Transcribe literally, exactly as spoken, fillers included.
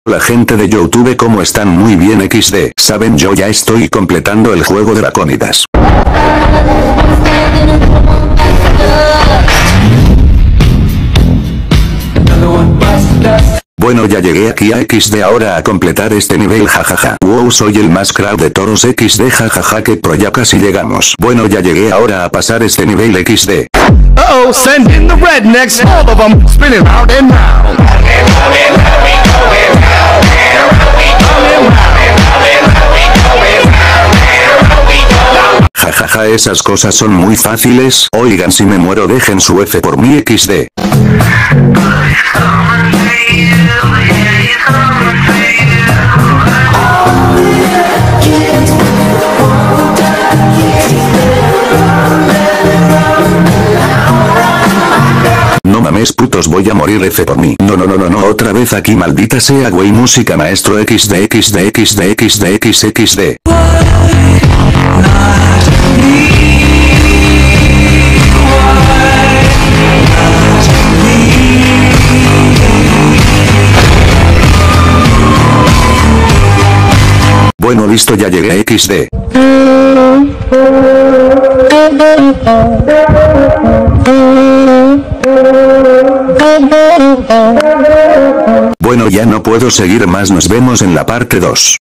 La gente de YouTube como están muy bien equis de. Saben, yo ya estoy completando el juego de Dracónidas. Bueno, ya llegué aquí a equis de ahora a completar este nivel, jajaja. Wow, soy el más crack de todos equis de, jajaja, que pro, ya casi llegamos. Bueno, ya llegué ahora a pasar este nivel equis de. Uh-oh, send in the rednecks, all of them spinning round and round. Jajaja, esas cosas son muy fáciles. Oigan, si me muero dejen su F por mi equis de. No mames, putos, voy a morir, F por mí. No no no no no, otra vez aquí, maldita sea, güey. Música maestro equis de equis de equis de equis de equis equis de. Bueno, listo, ya llegué a equis de. Bueno, ya no puedo seguir más, nos vemos en la parte dos.